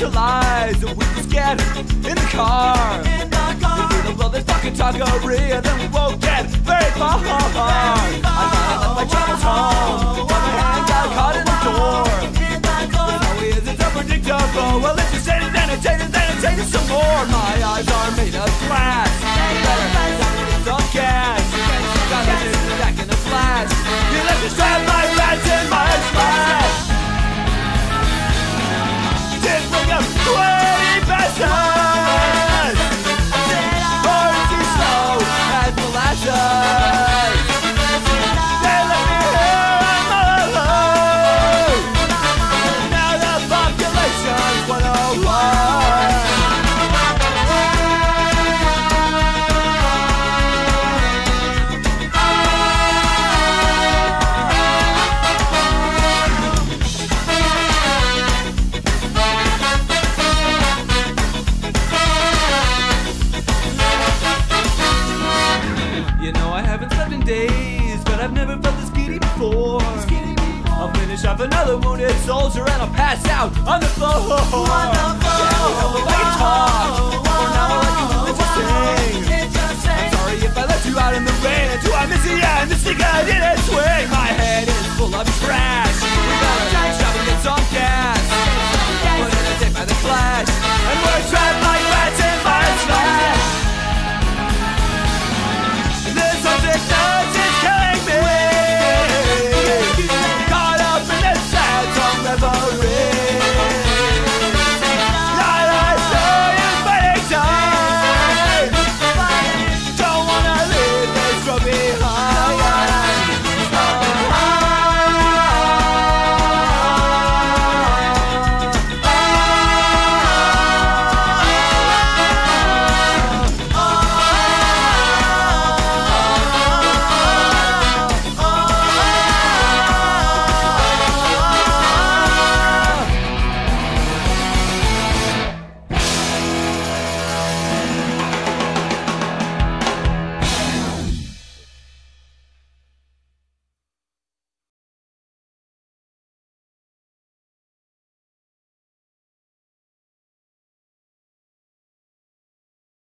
socialize. We just get in the car. We do all this fucking talkery, and then we won't get very far. I thought I left my troubles home, but my hand got caught in the door. How he is, it's unpredictable. Well, it's just entertaining some more. My eyes are made of glass. Some gas. Got it back in a flash. You let me strap my rats in my splash. Didn't bring up 20 passes. Far too slow as molasses. They let me hear I'm all alone. Now the population's 101. You know I haven't slept in days, but I've never felt this giddy before. I'll finish up another wounded soldier and I'll pass out on the floor. Yeah,